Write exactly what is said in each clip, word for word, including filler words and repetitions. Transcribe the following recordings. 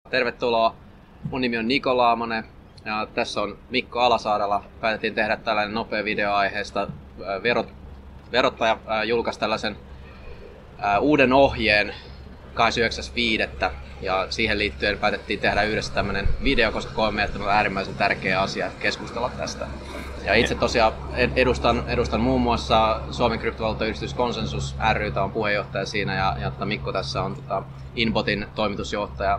Tervetuloa, mun nimi on Niko Laamonen ja tässä on Mikko Alasaarella. Päätettiin tehdä tällainen nopea video aiheesta. Verot, verottaja julkaisi tällaisen ää, uuden ohjeen kahdeskymmenesyhdeksäs viidettä ja siihen liittyen päätettiin tehdä yhdessä tämmöinen video, koska koemme, että on äärimmäisen tärkeä asia keskustella tästä. Ja itse tosiaan edustan, edustan muun muassa Suomen kryptovaluuttayhdistys Consensus ry:tä, on puheenjohtaja siinä ja, ja Mikko tässä on tota, Inbotin toimitusjohtaja.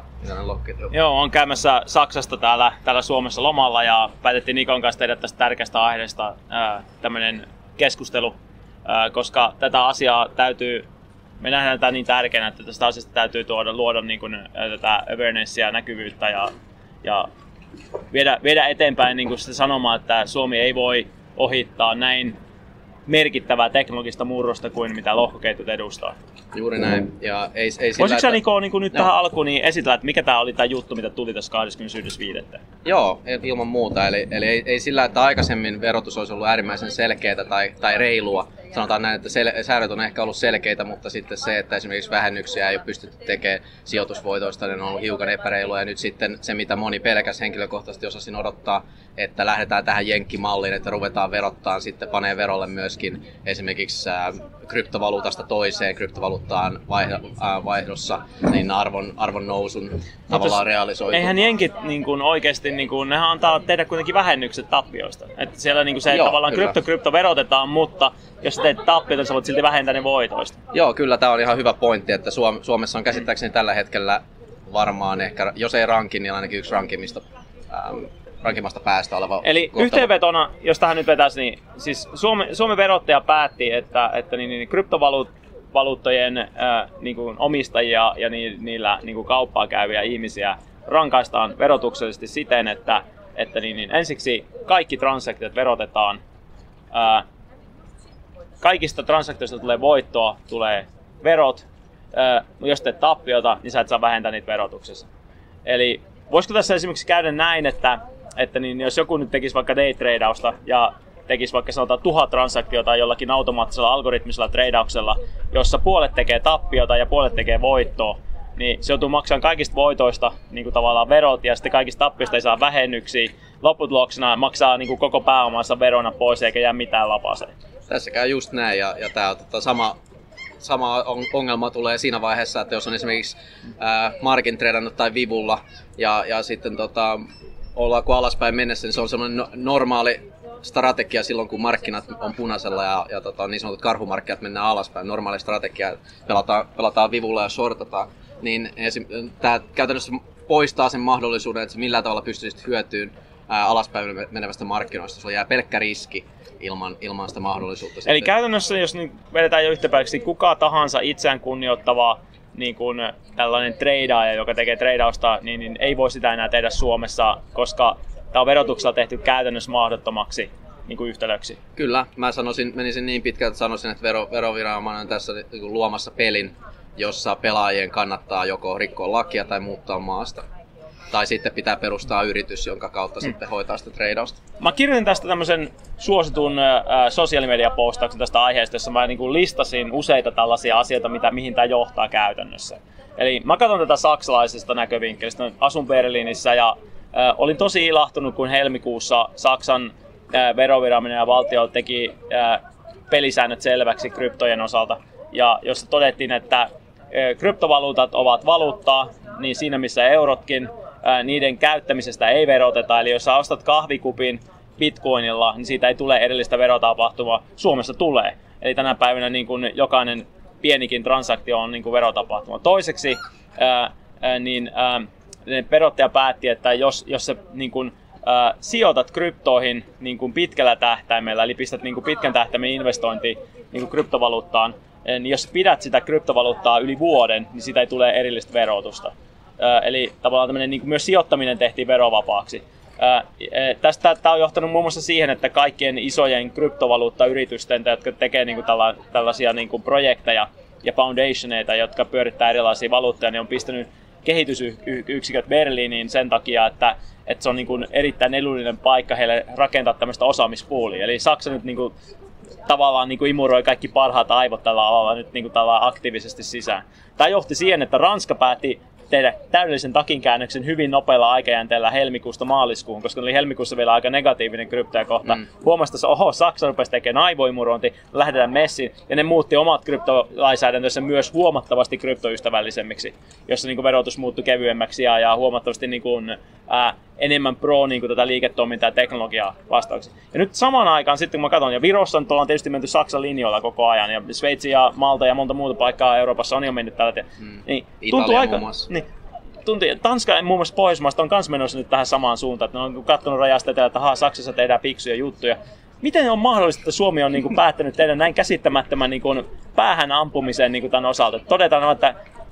Joo, on käymässä Saksasta täällä, täällä Suomessa lomalla ja päätettiin Nikon kanssa tehdä tästä tärkeästä aiheesta tämmöinen keskustelu, ää, koska tätä asiaa täytyy, me nähdään tätä niin tärkeänä, että tästä asiasta täytyy tuoda, luoda niin kuin, ää, tätä awarenessia, näkyvyyttä ja, ja viedä, viedä eteenpäin niin kuin sitä sanomaa, että Suomi ei voi ohittaa näin merkittävää teknologista murrosta kuin mitä lohkoketjut edustaa. Juuri näin. Ja ei, ei Voisitko sä Niko niin nyt no. tähän alkuun niin esitellä, että mikä tämä oli tämä juttu, mitä tuli tässä kahdeskymmenesyhdeksäs viidettä? Joo, ilman muuta. Eli, eli ei, ei sillä, että aikaisemmin verotus olisi ollut äärimmäisen selkeää tai, tai reilua. Sanotaan näin, että sel- säädöt on ehkä ollut selkeitä, mutta sitten se, että esimerkiksi vähennyksiä ei ole pystytty tekemään sijoitusvoitoista, niin on ollut hiukan epäreilua. Ja nyt sitten se, mitä moni pelkäs henkilökohtaisesti osasin odottaa, että lähdetään tähän jenkkimalliin, että ruvetaan verottaa, sitten panee verolle myöskin esimerkiksi äh, kryptovaluutasta toiseen kryptovaluuttaan vaihdossa, niin arvon, arvon nousun tavallaan realisoituu. Eihän jenkit niin kuin oikeasti, niin kuin, nehän antaa tehdä kuitenkin vähennykset tappioista. Että siellä niin kuin se, että Joo, tavallaan krypto, krypto verotetaan, mutta jos sä teet tappioita, sä voit silti vähentää ne voitoista. Joo, kyllä tämä on ihan hyvä pointti, että Suom- Suomessa on käsittääkseni tällä hetkellä varmaan ehkä, jos ei rankin, niin ainakin yksi rankimista, ähm, rankimmasta päästä oleva. Eli kohtalo. Yhteenvetona, jos tähän nyt vetäisi, niin siis Suomen, Suomen verottaja päätti, että, että niin, niin, kryptovaluuttojen äh, niin kuin omistajia ja ni, niillä niin kuin kauppaa käyviä ihmisiä rankaistaan verotuksellisesti siten, että, että niin, niin, ensiksi kaikki transaktiot verotetaan. Äh, kaikista transaktioista tulee voittoa, tulee verot. Äh, jos teet tappiota, niin sä et saa vähentää niitä verotuksessa. Eli voisiko tässä esimerkiksi käydä näin, että että niin, jos joku nyt tekisi vaikka day-tradausta ja tekisi vaikka sanotaan tuhat transaktiota jollakin automaattisella algoritmisella tradauksella, jossa puolet tekee tappiota ja puolet tekee voittoa, niin se joutuu maksamaan kaikista voitoista niin kuin tavallaan verot ja sitten kaikista tappioista ei saa vähennyksiä. Lopputuloksena maksaa niin kuin koko pääomansa verona pois eikä jää mitään lapaseen. Tässä käy just näin ja, ja tämä tota, sama, sama ongelma tulee siinä vaiheessa, että jos on esimerkiksi ää, margin tradannut tai vivulla ja, ja sitten tota, ollaanko alaspäin mennessä, niin se on semmoinen normaali strategia silloin, kun markkinat on punaisella ja, ja tota, niin sanotut karhumarkkinat mennään alaspäin. Normaali strategia, pelataan, pelataan vivulla ja shortataan. Niin tämä käytännössä poistaa sen mahdollisuuden, että millä tavalla pystyisit hyötyyn ää, alaspäin menevästä markkinoista. Sulla jää pelkkä riski ilman, ilman sitä mahdollisuutta. Eli sitten. Käytännössä, jos nyt vedetään jo yhtäpäiväksi, kuka tahansa itseään kunnioittava niin kuin tällainen treidaaja, joka tekee treidausta, niin, niin ei voi sitä enää tehdä Suomessa, koska tämä on verotuksella tehty käytännössä mahdottomaksi niin kuin yhtälöksi. Kyllä, mä sanoisin, menisin niin pitkältä, että sanoisin, että vero, veroviranomainen on tässä niin luomassa pelin, jossa pelaajien kannattaa joko rikkoa lakia tai muuttaa maasta. Tai sitten pitää perustaa yritys, jonka kautta hmm. sitten hoitaa sitä treidausta. Mä kirjoitin tästä tämmöisen suositun äh, sosiaalimediapostauksen tästä aiheesta, jossa mä niin kuin listasin useita tällaisia asioita, mitä, mihin tämä johtaa käytännössä. Eli mä katson tätä saksalaisesta näkövinkkelistä. Asun Berliinissä ja äh, olin tosi ilahtunut, kun helmikuussa Saksan äh, veroviranomainen ja valtio teki äh, pelisäännöt selväksi kryptojen osalta. Ja jossa todettiin, että äh, kryptovaluutat ovat valuuttaa, niin siinä missä eurotkin, niiden käyttämisestä ei veroteta. Eli jos sä ostat kahvikupin bitcoinilla, niin siitä ei tule edellistä verotapahtumaa. Suomessa tulee. Eli tänä päivänä niin kuin jokainen pienikin transaktio on niin kuin verotapahtuma. Toiseksi ää, ää, niin, ää, verottaja päätti, että jos, jos sä niin kuin, ää, sijoitat kryptoihin niin kuin pitkällä tähtäimellä, eli pistät niin kuin pitkän tähtäimen investointi niin kuin kryptovaluuttaan, niin jos pidät sitä kryptovaluuttaa yli vuoden, niin siitä ei tule erillistä verotusta. Eli tavallaan tämmöinen, niin kuin myös sijoittaminen tehtiin verovapaaksi. Tästä tämä on johtanut muun muassa siihen, että kaikkien isojen kryptovaluuttayritysten, jotka tekee niin kuin tälla, tällaisia niin kuin projekteja ja foundationeita, jotka pyörittää erilaisia valuuttoja, niin on pistänyt kehitysyksiköt Berliiniin sen takia, että, että se on niin kuin erittäin edullinen paikka heille rakentaa tämmöistä osaamispuulia. Eli Saksa nyt niin kuin tavallaan niin kuin imuroi kaikki parhaat aivot tällä alalla nyt niin kuin tällä aktiivisesti sisään. Tämä johti siihen, että Ranska päätti tehdä täydellisen takinkäännöksen hyvin nopealla aikajänteellä helmikuusta maaliskuuhun, koska oli helmikuussa vielä aika negatiivinen krypto ja kohta mm. huomasi, että oho, Saksa rupesi tekemään aivoimurointi, lähdetään messiin, ja ne muutti omat kryptolainsäädäntönsä myös huomattavasti kryptoystävällisemmiksi, jossa niin kuin verotus muuttui kevyemmäksi ja, ja huomattavasti niin kuin, ää, enemmän pro niin kuin tätä liiketoimintaa ja teknologiaa vastauksi. Ja nyt samaan aikaan sitten kun mä katson, ja Virossa nyt ollaan tietysti menty Saksan linjoilla koko ajan, ja Sveitsi ja Malta ja monta muuta paikkaa Euroopassa on jo mennyt tällä tehdä. Mm. Niin, tuntuu aika, niin, tuntuu, Tanska ja muun muassa Pohjoismaista on myös menossa nyt tähän samaan suuntaan, että ne on katsonut rajasta etelä, että haa, Saksassa tehdään fiksuja juttuja. Miten on mahdollista, että Suomi on niin kuin päättänyt tehdä näin käsittämättömän niin kuin päähän ampumisen niin kuin tämän osalta? Todetaan, että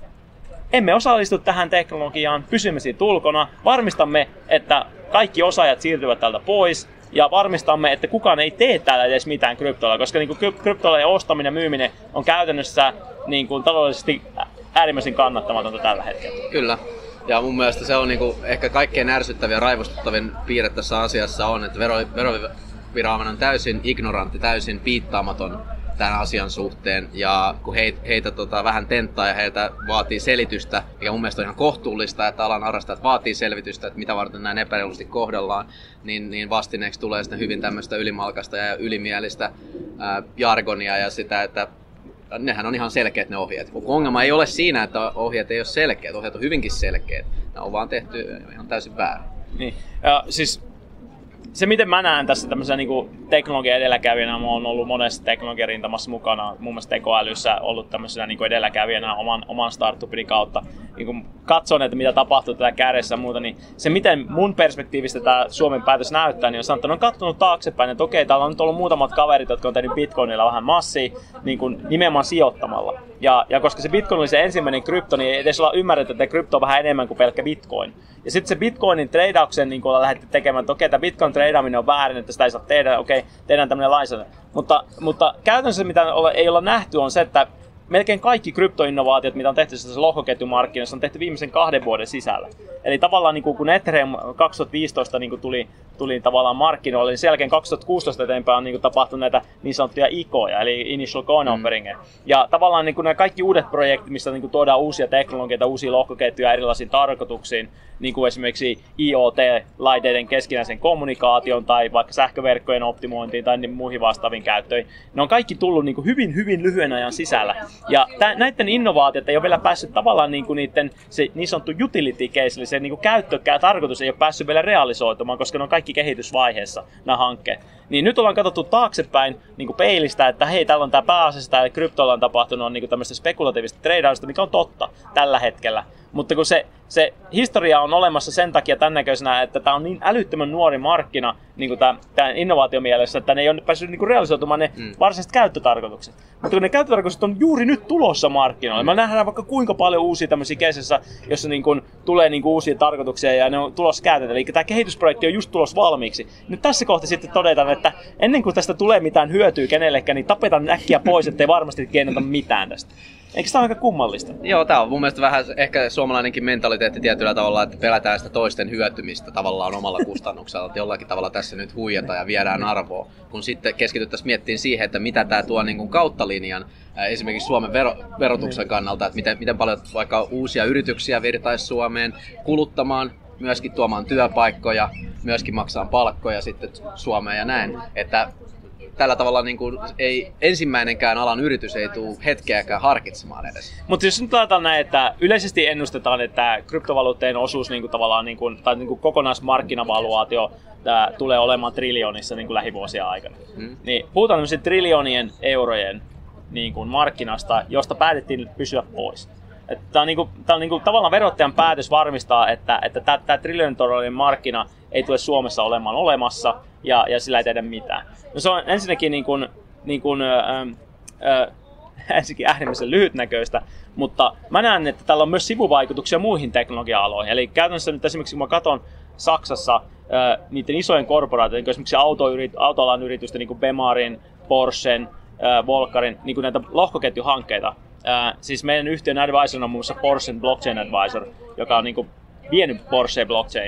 emme osallistu tähän teknologiaan, pysymme siitä ulkona, varmistamme, että kaikki osaajat siirtyvät täältä pois ja varmistamme, että kukaan ei tee täällä edes mitään kryptoilla, koska niin kuin kryptoilla ostaminen ja myyminen on käytännössä niin kuin taloudellisesti äärimmäisen kannattamatonta tällä hetkellä. Kyllä. Ja mun mielestä se on niin kuin ehkä kaikkein ärsyttävin ja raivostuttavin piirre tässä asiassa on, että vero, veroviranomainen on täysin ignorantti, täysin piittaamaton tämän asian suhteen, ja kun heitä, heitä tota, vähän tenttaa ja heiltä vaatii selitystä, mikä mun mielestä on ihan kohtuullista, että alan harrastajat vaatii selvitystä, että mitä varten näin epäreilusti kohdellaan, niin, niin vastineeksi tulee sitten hyvin tämmöistä ylimalkaista ja ylimielistä ää, jargonia ja sitä, että nehän on ihan selkeät ne ohjeet. Ongelma ei ole siinä, että ohjeet ei ole selkeät, ohjeet on hyvinkin selkeät, ne on vaan tehty ihan täysin väärin. Niin. Ja, siis se, miten mä näen tässä tämmöisenä niin teknologian edelläkävijänä, mä oon ollut monessa teknologiarintamassa mukana, muun muassa tekoälyssä ollut tämmöisenä niin edelläkävijänä oman, oman startupin kautta. Niin kun katson, että mitä tapahtuu tätä kärjessä ja muuta, niin se, miten mun perspektiivistä tämä Suomen päätös näyttää, niin on sanottu, että on katsonut taaksepäin, että okei, täällä on nyt ollut muutamat kaverit, jotka on tehnyt Bitcoinilla vähän massia, niin kuin nimenomaan sijoittamalla. Ja, ja koska se Bitcoin oli se ensimmäinen krypto, niin ei edes olla ymmärretty, että krypto on vähän enemmän kuin pelkkä Bitcoin. Ja sitten se Bitcoinin treidauksen niin ollaan lähdetty tekemään, että okei, tämä Bitcoin treidaaminen on väärin, että sitä ei saa tehdä, okei, tehdään tämmöinen lainsäädäntö. Mutta, mutta käytännössä mitä ei olla nähty on se, että melkein kaikki kryptoinnovaatiot, mitä on tehty tässä lohkoketjumarkkinoissa, on tehty viimeisen kahden vuoden sisällä. Eli tavallaan niin kun Ethereum kaksituhattaviisitoista niin tuli, tuli tavallaan markkinoille, niin sen jälkeen kaksituhattakuusitoista eteenpäin on niin tapahtunut näitä niin sanottuja I C Oja, eli Initial Coin Offeringeja. Mm. Ja tavallaan niin nämä kaikki uudet projektit, missä niin tuodaan uusia teknologioita, uusia lohkoketjuja erilaisiin tarkoituksiin, niin kuin esimerkiksi I O T-laitteiden keskinäisen kommunikaation tai vaikka sähköverkkojen optimointiin tai niin muihin vastaaviin käyttöihin. Ne on kaikki tullut niin kuin hyvin, hyvin lyhyen ajan sisällä. Ja tämän, näiden innovaatiot ei ole vielä päässyt tavallaan niin kuin niiden se niin sanottu utility case, eli se niin kuin käyttökään tarkoitus ei ole päässyt vielä realisoitumaan, koska ne on kaikki kehitysvaiheessa, nämä hankkeet. Niin nyt ollaan katsottu taaksepäin niin kuin peilistä, että hei, täällä on tämä pääasiassa, tämä kryptolla on tapahtunut on niin kuin tämmöistä spekulatiivista treidausta, mikä on totta tällä hetkellä. Mutta kun se, se historia on olemassa sen takia tämän näköisenä, että tämä on niin älyttömän nuori markkina niin kuin tämä, tämä innovaatiomielessä, että ne ei ole päässyt niin kuin realisoitumaan ne mm. varsinaiset käyttötarkoitukset. Mutta kun ne käyttötarkoitukset on juuri nyt tulossa markkinoille, mm. me nähdään vaikka kuinka paljon uusia tämmöisiä keisissä, jossa niin kuin tulee niin kuin uusia tarkoituksia ja ne on tulossa käytetään. Eli tämä kehitysprojekti on just tulossa valmiiksi. Nyt tässä kohtaa sitten todetaan, että ennen kuin tästä tulee mitään hyötyä kenellekään, niin tapetaan äkkiä pois, ettei varmasti keneltä mitään tästä. Eikö tämä ole aika kummallista? Joo, tämä on mun mielestä vähän ehkä suomalainenkin mentaliteetti tietyllä tavalla, että pelätään sitä toisten hyötymistä tavallaan omalla kustannuksella, että jollakin tavalla tässä nyt huijataan ja viedään arvoa, kun sitten keskityttäisiin miettimään siihen, että mitä tämä tuo niin kuin kautta linjan, esimerkiksi Suomen vero, verotuksen kannalta, että miten, miten paljon vaikka uusia yrityksiä virtaisi Suomeen kuluttamaan, myöskin tuomaan työpaikkoja, myöskin maksaa palkkoja sitten Suomeen ja näin, että tällä tavalla niin kuin ei ensimmäinenkään alan yritys ei tule hetkeäkään harkitsemaan edes. Mutta jos nyt ajatellaan näin, että yleisesti ennustetaan, että kryptovaluutteen osuus niin kuin tavallaan, niin kuin, tai niin kuin kokonaismarkkinavaluaatio tää, tulee olemaan triljoonissa niin kuin lähivuosien aikana. Hmm. Niin puhutaan tämmöisen triljoonien eurojen niin kuin markkinasta, josta päätettiin pysyä pois. Tämä on, niinku, tää on niinku, tavallaan verottajan päätös varmistaa, että, että tämä triljoonan markkina ei tule Suomessa olemaan olemassa ja, ja sillä ei tehdä mitään. No se on ensinnäkin niin kuin, niin kuin, äh, äh, ensinnäkin äärimmäisen lyhytnäköistä, mutta mä näen, että tällä on myös sivuvaikutuksia muihin teknologia-aloihin. Eli käytännössä nyt esimerkiksi kun mä katson Saksassa äh, niiden isojen korporaatioiden, niin esimerkiksi autoyrit, autoalan yritysten, niin kuin Bemarin, Porschen, äh, Volkarin, niin kuin näitä lohkoketjuhankkeita. Äh, siis meidän yhtiön advisor on muun muassa Porsche Blockchain Advisor, joka on niin kuin vienyt Porsche blockchainiin.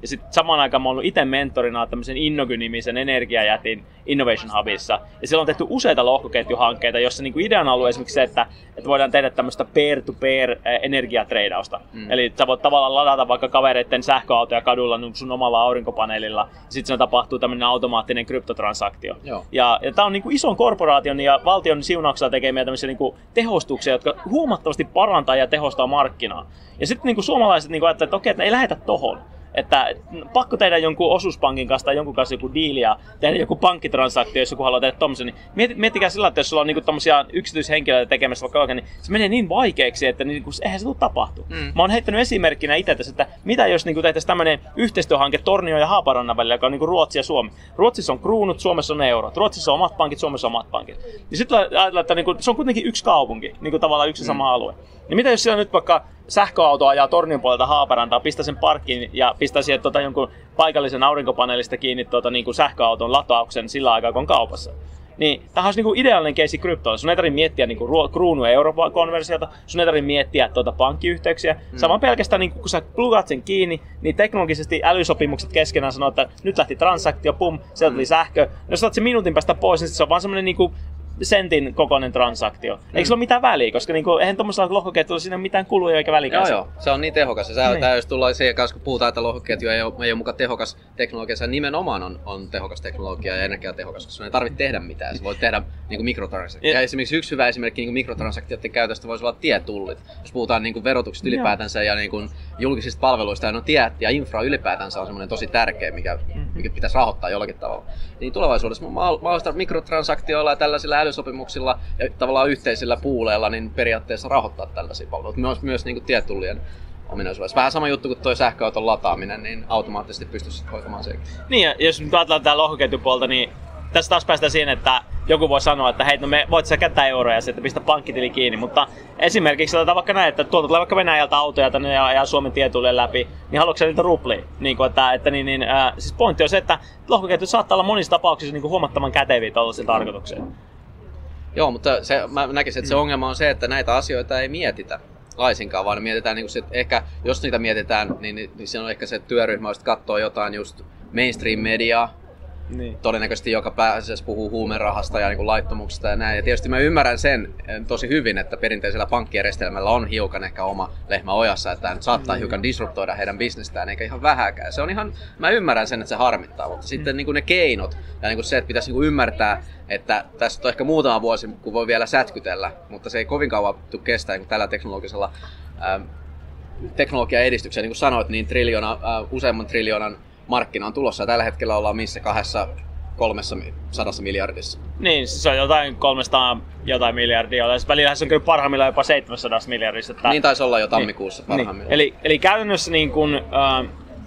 Ja sitten samaan aikaan mä oon ollut itse mentorina tämmöisen Innogy-nimisen energiajätin Innovation Hubissa. Ja siellä on tehty useita lohkoketjuhankkeita, jossa niinku ideana on ollut esimerkiksi se, että, että voidaan tehdä tämmöistä peer-to-peer energiatreidausta. Mm. Eli sä voit tavallaan ladata vaikka kavereiden sähköautoja kadulla sun omalla aurinkopaneelilla. Ja sitten siinä tapahtuu tämmöinen automaattinen kryptotransaktio. Joo. Ja, ja tää on niinku ison korporaation ja valtion siunauksella tekemiä tämmöisiä niinku tehostuksia, jotka huomattavasti parantaa ja tehostaa markkinaa. Ja sitten niinku suomalaiset niinku ajattelee, että okei, että ei lähetä tohon. Että pakko tehdä jonkun osuuspankin kanssa tai jonkun kanssa joku diili ja tehdä joku pankkitransaktio, jos joku haluaa tehdä tommosen. Niin miet, miettikää sillä, että jos sulla on niinku tommosia yksityishenkilöitä tekemässä vaikka oikein, niin se menee niin vaikeaksi, että niinku, eihän se tule tapahtua. Mm. Mä oon heittänyt esimerkkinä itse tässä, että mitä jos niinku tehtäisiin tämmönen yhteistyöhanke Tornio ja Haaparannan välillä, joka on niinku Ruotsi ja Suomi. Ruotsissa on kruunut, Suomessa on eurot. Ruotsissa on omat pankit, Suomessa on omat pankit. Ja sitten ajatellaan, että niinku, se on kuitenkin yksi kaupunki, niinku tavallaan yksi mm. sama alue. Niin mitä jos siellä nyt vaikka sähköauto ajaa Tornion puolelta Haaparantaa, pistää sen parkkiin ja pistää siihen tuota, jonkun paikallisen aurinkopaneelista kiinni tuota, niin kuin sähköauton latauksen sillä aikaa, kun on kaupassa. Niin tämähän olisi niin kuin ideaalinen keissi kryptoilla. Sun ei tarvitse miettiä niin kuin kruunu- ja eurokonversiota, sun ei tarvitse miettiä tuota, pankkiyhteyksiä. Mm. Sama pelkästään, niin kun sä plugat sen kiinni, niin teknologisesti älysopimukset keskenään sanoo, että nyt lähti transaktio, pum, sieltä tuli sähkö. Jos sä otat sen minuutin päästä pois, niin se on vaan semmoinen niin kuin sentin kokoinen transaktio. Mm. Eikö sillä ole mitään väliä, koska niinku, eihän tuommoisella lohkoketjulla siinä ole mitään kuluja eikä väliä. Joo, joo, se on niin tehokas. Ja niin. Tämä, jos tullaan siihen kanssa, kun puhutaan, että lohkoketju ei ole, ei ole mukaan tehokas teknologia, se nimenomaan on, on tehokas teknologia ja energiatehokas, koska sun ei tarvitse tehdä mitään. Sä voit tehdä niinku mikrotransaktioita. Ja esimerkiksi yksi hyvä esimerkki niinku mikrotransaktioiden käytöstä voisi olla tietullit. Jos puhutaan niinku verotuksesta ylipäätänsä ja niinku julkisista palveluista, ja no tiet ja infra ylipäätänsä on semmoinen tosi tärkeä, mikä, mikä pitäisi rahoittaa jollakin tavalla. Niin tulevaisuudessa mahdollista mikrotransaktioilla ja tällaisilla älysopimuksilla ja tavallaan yhteisillä puuleilla niin periaatteessa rahoittaa tällaisia palveluita. Myös, myös niin kuin tietullien ominaisuudessa. Vähän sama juttu kuin tuo sähköauton lataaminen, niin automaattisesti pystyisi hoitamaan sekin. Niin, ja jos nyt ajatellaan tätä lohkoketjupuolta, niin tässä taas päästään siihen, että joku voi sanoa, että hei, no me voit sä käyttää euroja ja sitten pistä pankkitili kiinni, mutta esimerkiksi otetaan vaikka näin, että tuolta tulee vaikka Venäjältä autoja tänne ja, ja Suomen tietullien läpi, niin haluatko sä niitä ruplia? Niin kuin, että, että niin, niin, äh, siis pointti on se, että lohkoketjut saattaa olla monissa tapauksissa niin kuin huomattavan käteviä tällaisiin tarkoitukseen. Joo, mutta se, mä näkisin, että se ongelma on se, että näitä asioita ei mietitä laisinkaan, vaan mietitään, niin kuin se, että ehkä jos niitä mietitään, niin, niin se on ehkä se työryhmä, jos katsoo jotain just mainstream-mediaa, niin. Todennäköisesti joka pääasiassa puhuu huumerahasta ja niin laittomuksista ja näin. Ja tietysti mä ymmärrän sen tosi hyvin, että perinteisellä pankkijärjestelmällä on hiukan ehkä oma lehmä ojassa, että tämä nyt saattaa mm. hiukan disruptoida heidän bisnestään, eikä ihan vähäkään. Se on ihan, mä ymmärrän sen, että se harmittaa, mutta mm. sitten niin ne keinot ja niin se, että pitäisi niin ymmärtää, että tässä on ehkä muutama vuosi, kun voi vielä sätkytellä, mutta se ei kovin kauan tule kestää niin tällä teknologisella ähm, teknologian edistyksellä. Niin kuin sanoit, niin triljoona, äh, useamman triljoonan markkina on tulossa ja tällä hetkellä ollaan missä kahdessa kolmessa sadassa miljardissa. Niin, se on jotain kolmesataa jotain miljardia. Välillä se on kyllä parhaimmillaan jopa seitsemänsataa miljardissa. Että... Niin taisi olla jo tammikuussa niin, parhaimmillaan. Niin. Eli, eli käytännössä niin kun, äh,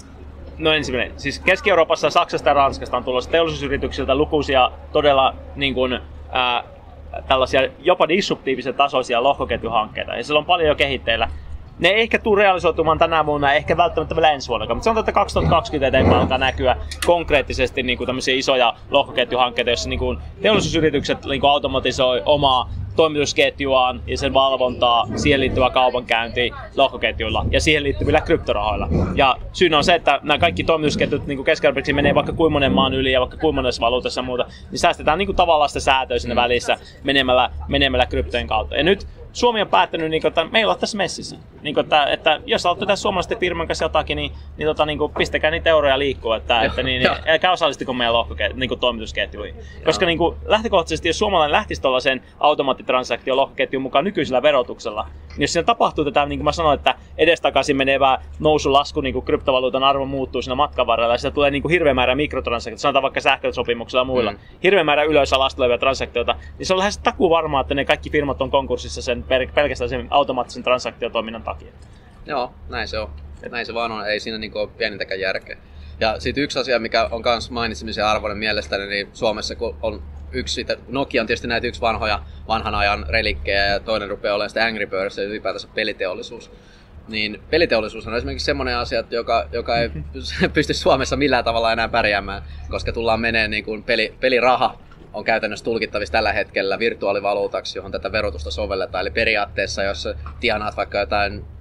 no ensimmäinen, siis Keski-Euroopassa, Saksasta ja Ranskasta on tulossa teollisuusyrityksiltä lukuisia todella niin kun, äh, tällaisia jopa disruptiivisen tasoisia lohkoketjuhankkeita. Ja siellä on paljon jo kehitteillä. Ne ei ehkä tule realisoitumaan tänä vuonna, ehkä välttämättä vielä ensi vuonna, mutta sanotaan, että kaksituhattakaksikymmentä eteenpäin alkaa näkyä konkreettisesti niin kuin tämmöisiä isoja lohkoketjuhankkeita, joissa niin kuin teollisuusyritykset niin kuin automatisoi omaa toimitusketjuaan ja sen valvontaa, siihen liittyvää kaupankäyntiä lohkoketjuilla ja siihen liittyvillä kryptorahoilla. Ja syynä on se, että nämä kaikki toimitusketjut niin keskiarvoiksi menee vaikka kuinka monen maan yli ja vaikka kuinka monessa valuutassa ja muuta, niin säästetään niin kuin tavallaan sitä säätöä sinne mm. välissä menemällä, menemällä kryptojen kautta. Ja nyt Suomi on päättänyt, niin kuin, että meillä on tässä messissä. Niin kuin, että, että jos haluatte tehdä suomalaisten firman kanssa jotakin, niin, niin, tota, niin kuin, pistäkää niitä euroja liikkuu. Että, että, niin, niin, älkää osallistiko meidän lohkoketjuihin, niin toimitusketjuihin. Koska niin kuin, lähtökohtaisesti, jos suomalainen lähtisi tuollaiseen automaattitransaktion lohkoketjuun mukaan nykyisellä verotuksella, niin jos siinä tapahtuu tätä, niin kuin mä sanoin, että edestakaisin menevää nousu-lasku, niin kuin kryptovaluutan arvo muuttuu siinä matkan varrella, ja sitä tulee niin kuin hirveä määrä mikrotransaktioita, sanotaan vaikka sähkösopimuksilla ja muilla, mm. hirveä määrä ylös- ja alas tulevia transaktioita, niin se on lähes takuu varmaa, että ne kaikki firmat on konkurssissa sen pelkästään sen automaattisen transaktiotoiminnan takia. Joo, näin se on. Näin se vaan on. Ei siinä niinku ole pienintäkään järkeä. Ja sitten yksi asia, mikä on myös mainitsemisen arvoinen mielestäni, niin Suomessa kun on yksi siitä, Nokia on tietysti näitä yksi vanhoja, vanhan ajan relikkejä ja toinen rupeaa olemaan sitä Angry Birds ja ylipäätänsä peliteollisuus. Niin peliteollisuus on esimerkiksi semmoinen asia, joka, joka ei pysty Suomessa millään tavalla enää pärjäämään, koska tullaan menee niin kuin peli, peliraha on käytännössä tulkittavissa tällä hetkellä virtuaalivaluutaksi, johon tätä verotusta sovelletaan. Eli periaatteessa, jos tienaat vaikka jotain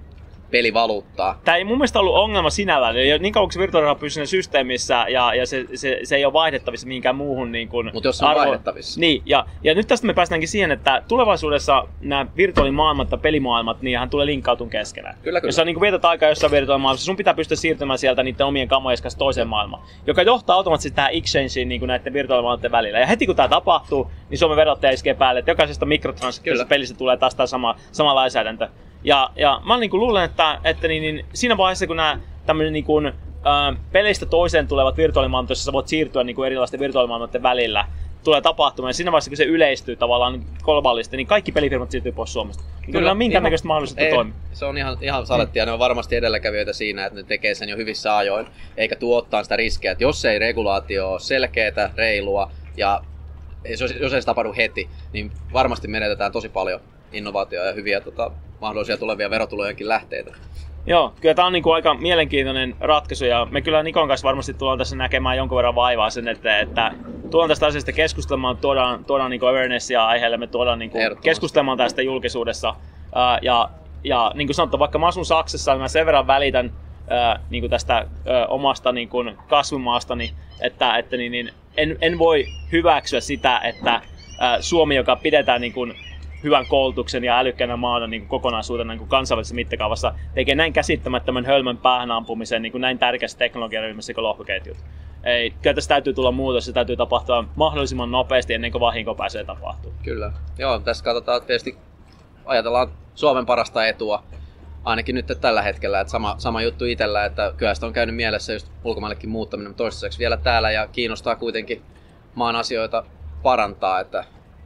pelivaluuttaa. Tämä ei mun mielestä ollut ongelma sinällään. Eli niin kauan kun se virtuaaliraha pysyy systeemissä ja, ja se, se, se ei ole vaihdettavissa mihinkään muuhun niin kuin Mutta jos se on arvo... vaihdettavissa. Niin, ja, ja nyt tästä me päästäänkin siihen, että tulevaisuudessa nämä virtuaalimaailmat ja pelimaailmat, niinhän tulee linkkautumaan keskenään. Kyllä, kyllä. Jos sä niin vietät aikaa jossain virtuaalimaailmassa, sun pitää pystyä siirtymään sieltä niiden omien kamojen kanssa toiseen maailmaan, joka johtaa automaattisesti tähän exchangeen niin näiden virtuaalimaailmoiden välillä. Ja heti kun tämä tapahtuu, niin Suomen verottaja iskee päälle, että jokaisesta mikrotransaktiota pelissä tulee taas tämä sama, sama lainsäädäntö. Ja, ja mä niin kuin luulen, että, että niin, niin siinä vaiheessa, kun nämä tämmöinen niin kuin, ä, peleistä toiseen tulevat virtuaalimaailmat, joissa sä voit siirtyä niin kuin erilaisten virtuaalimaailmoiden välillä, tulee tapahtumaan. Ja siinä vaiheessa, kun se yleistyy tavallaan globaalisti, niin kaikki pelifirmat siirtyy pois Suomesta. Niin kyllä on minkäännäköistä mahdollisuutta toimia. Se on ihan, ihan salettia. Mm. Ne on varmasti edelläkävijöitä siinä, että ne tekee sen jo hyvissä ajoin, eikä tuo ottaa sitä riskiä, että jos ei regulaatio ole selkeätä, reilua ja jos, jos ei se tapahdu heti, niin varmasti menetetään tosi paljon innovaatioja ja hyviä tota, mahdollisia tulevia verotulojenkin lähteitä. Joo, kyllä tämä on niinku aika mielenkiintoinen ratkaisu ja me kyllä Nikon kanssa varmasti tullaan tässä näkemään jonkun verran vaivaa sen, että, että tullaan tästä asiasta keskustelemaan, tuodaan, tuodaan niinku awarenessia aiheelle, me tuodaan niinku keskustelemaan tästä julkisuudessa ää, ja, ja niin kuin sanottu, vaikka mä asun Saksassa, niin mä sen verran välitän ää, niinku tästä ää, omasta niinku kasvumaastani, että, että niin, niin, en, en voi hyväksyä sitä, että ää, Suomi, joka pidetään niinku hyvän koulutuksen ja älykkäänä maana niin kokonaisuutena niin kansainvälisessä mittakaavassa tekee näin käsittämättömän hölmön päähän ampumisen niin näin tärkeässä teknologiaryhmässä kuin lohkoketjut. Ei, kyllä tässä täytyy tulla muutos, se täytyy tapahtua mahdollisimman nopeasti ennen kuin vahinko pääsee tapahtumaan. Kyllä. Joo, tässä katsotaan tietysti, ajatellaan Suomen parasta etua, ainakin nyt tällä hetkellä, että sama, sama juttu itsellä, että kyllä sitä on käynyt mielessä just ulkomaillekin muuttaminen, mutta toistaiseksi vielä täällä ja kiinnostaa kuitenkin maan asioita parantaa, että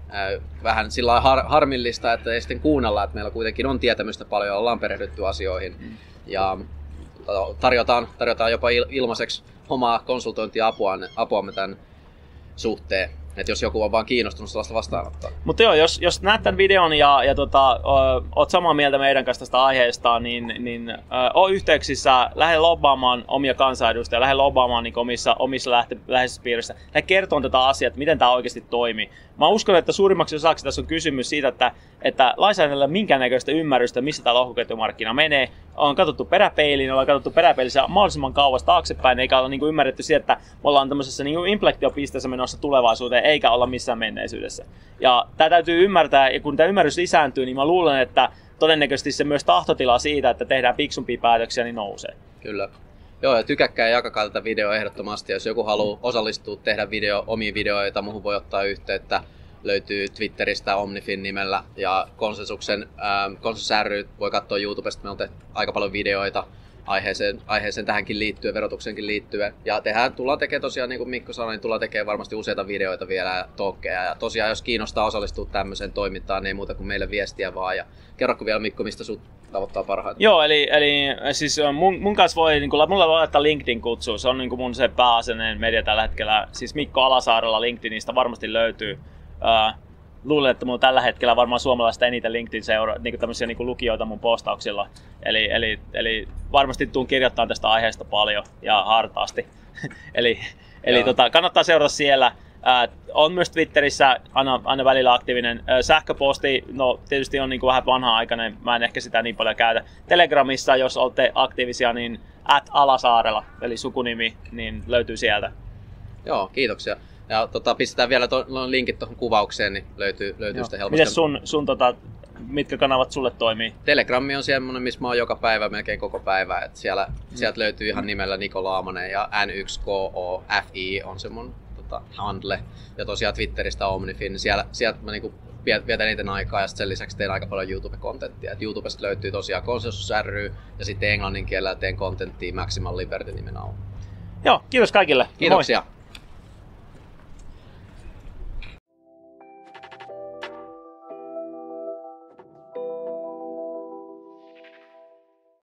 vähän sillä har- harmillista, että ei sitten kuunnella, että meillä kuitenkin on tietämystä paljon, ollaan perehdytty asioihin mm. ja tarjotaan, tarjotaan jopa il- ilmaiseksi omaa konsultointia-apuamme apuamme tämän suhteen. Että jos joku on vaan kiinnostunut sellaista vastaanottaa. Mutta joo, jos, jos näet tämän videon ja, ja tota, ö, oot samaa mieltä meidän kanssa tästä aiheesta, niin, niin ö, oo yhteyksissä, lähde lobbaamaan omia kansanedustajia, lähde lobbaamaan niin omissa, omissa lähte, läheisissä piirissä, lähde kertomaan tätä asiaa, että miten tämä oikeasti toimii. Mä uskon, että suurimmaksi osaksi tässä on kysymys siitä, että, että lainsäädännöllä minkäännäköistä ymmärrystä, missä tämä lohkoketjumarkkina menee. On katsottu peräpeiliin, ollaan katsottu peräpeilissä mahdollisimman kauas taaksepäin, eikä olla niin kuin ymmärretty siitä, että me ollaan tämmöisessä niin kuin inflektiopisteessä menossa tulevaisuuteen, eikä olla missään menneisyydessä. Ja tämä täytyy ymmärtää, ja kun tämä ymmärrys lisääntyy, niin mä luulen, että todennäköisesti se myös tahtotila siitä, että tehdään fiksumpia päätöksiä, niin nousee. Kyllä. Joo, ja tykäkkää ja jakakaa tätä videoa ehdottomasti. Jos joku haluaa osallistua, tehdä video, omia videoita, muuhun voi ottaa yhteyttä. Löytyy Twitteristä Omnifin nimellä ja Konsensuksen ähm, Konsensus ry voi katsoa YouTubesta. Me on tehty aika paljon videoita aiheeseen, aiheeseen tähänkin liittyen, verotukseenkin liittyen. Ja tehdään, tullaan tekemään tosiaan, niin kuin Mikko sanoi, niin tullaan tekemään varmasti useita videoita vielä ja talkkeja. Ja tosiaan, jos kiinnostaa osallistua tämmöiseen toimintaan, niin ei muuta kuin meille viestiä vaan. Ja kerrotko vielä, Mikko, mistä sut tavoittaa parhaiten? Joo, eli, eli siis mun, mun kanssa voi, niin kuin, mulla voi laittaa LinkedIn-kutsu. Se on niin kuin mun se pääasiallinen media tällä hetkellä. Siis Mikko Alasaarella LinkedInistä varmasti löytyy. Uh, luulen, että mulla tällä hetkellä varmaan suomalaista eniten LinkedIn-seura, niin tämmöisiä niin lukijoita mun postauksilla. Eli, eli, eli varmasti tuun kirjoittamaan tästä aiheesta paljon ja hartaasti. eli eli tota, kannattaa seurata siellä. Uh, on myös Twitterissä aina, aina välillä aktiivinen. Uh, sähköposti, no tietysti on niin kuin vähän vanha-aikainen, mä en ehkä sitä niin paljon käytä. Telegramissa, jos olette aktiivisia, niin at Alasaarella, eli sukunimi, niin löytyy sieltä. Joo, kiitoksia. Ja tota, pistetään vielä to, linkit tuohon kuvaukseen, niin löytyy, löytyy sitä helposti. Miten sun, sun tota, mitkä kanavat sulle toimii? Telegrammi on semmoinen, missä mä oon joka päivä, melkein koko päivä. Et siellä, mm. Sieltä löytyy ihan nimellä Niko Laamonen ja N yksi K O F I on se mun tota, handle. Ja tosiaan Twitteristä Omnifin, siellä, sieltä mä niinku vietän eniten aikaa ja sen lisäksi teen aika paljon YouTube-kontenttia. Et YouTubesta löytyy tosiaan Konsensus ry ja sitten englannin kielellä teen kontenttia Maximal Liberty nimen alla. Joo, kiitos kaikille. Kiitoksia. Moi.